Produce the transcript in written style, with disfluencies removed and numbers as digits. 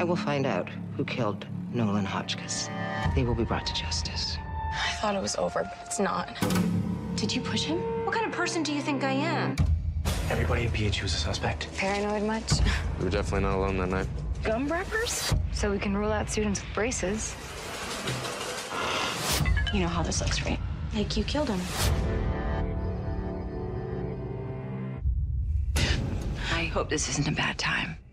I will find out who killed Nolan Hotchkiss. They will be brought to justice. I thought it was over, but it's not. Did you push him? What kind of person do you think I am? Everybody in PHU is a suspect. Paranoid much? We were definitely not alone that night. Gum wrappers? So we can rule out students with braces. You know how this looks, right? Like you killed him. I hope this isn't a bad time.